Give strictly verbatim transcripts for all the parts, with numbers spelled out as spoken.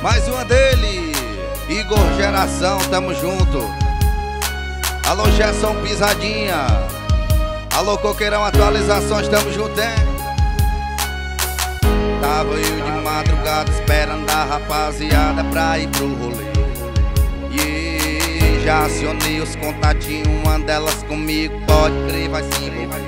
Mais uma dele, Igor Geração, tamo junto. Alô Gerson Pisadinha. Alô Coqueirão Atualizações, tamo junto, hein? Tava eu de madrugada esperando a rapaziada pra ir pro rolê. E já acionei os contatinhos, uma delas comigo, pode crer, vai se envolver.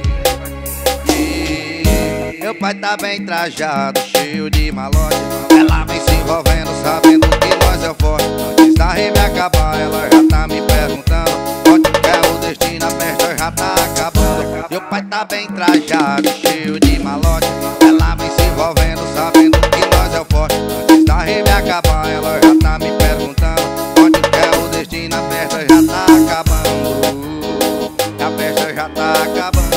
E meu pai tá bem trajado, cheio de malote. Ela vem se envolvendo, sabendo que nós é forte. Antes da rima acabar, ela já tá me perguntando onde que é o destino, a festa já tá acabando. Meu pai tá bem trajado, cheio de malote. Ela vem se envolvendo, sabendo que nós é forte. Antes da rima acabar, ela já tá me perguntando onde que é o destino, a festa já tá acabando. A festa já tá acabando.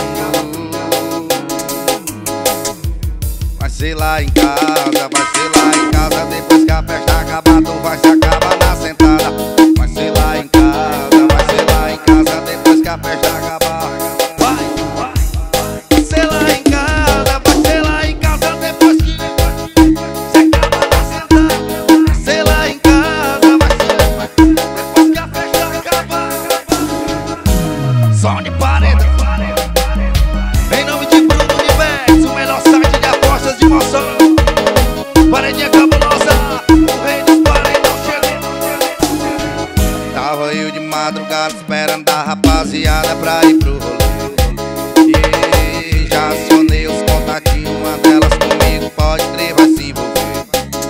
Vai ser lá em casa, vai ser lá em casa. Depois que a festa acabar, tu vai se acabar na sentada. Vai ser lá em casa, vai ser lá em casa. Depois que a festa acabar, vai, vai, vai ser lá em casa, vai ser lá em casa. Depois que se acaba na sentada. Vai ser lá em casa, vai ser depois que a festa acabar. Som de parede. Em nome de Bruno Universo, o melhor site de apostas de moção. Paredinha cabulosa, o rei dos paredão chegou. Tava eu de madrugada esperando a rapaziada pra ir pro rolê. E já acionei os contatinhos, uma delas comigo, pode crer, vai se envolver.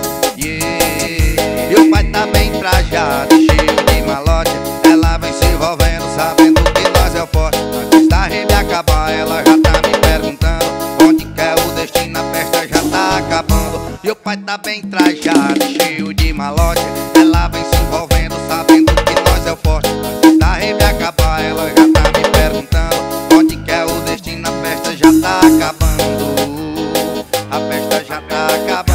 E meu pai tá bem trajado, cheio de malote. Ela vem se envolvendo, sabendo que nós é forte. Antes da rima acabar, ela já tá me perguntando onde que é o destino, a festa já tá acabando. Meu pai tá bem trajado, cheio de malote. Ela vem se envolvendo, sabendo que nós é forte. Antes da rima acabar, ela já tá me perguntando onde que é o destino, a festa já tá acabando. A festa já tá acabando.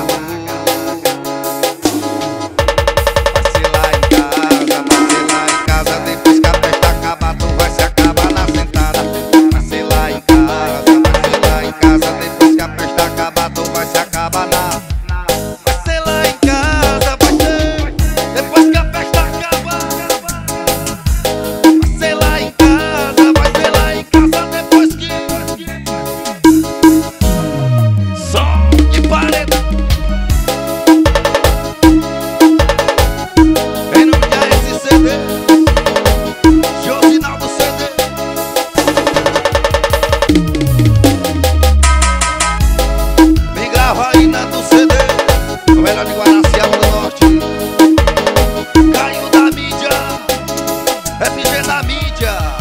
Vai ser lá em casa, vai ser lá em casa. Depois que a festa acabar, tu vai se acabar na sentada. Vai ser lá em casa, vai ser lá em casa. Depois que a festa acabar, tu vai se acabar na. Vai ser lá em casa, vai ser depois que a festa acabar. Vai ser lá em casa, vai ser lá em casa. Depois que som de parede. Em nome de A S C D, Josinaldo C D. Vem gravar aí na do C D, o melhor de Guaraciaba do Norte. Caiu da mídia, F G da mídia.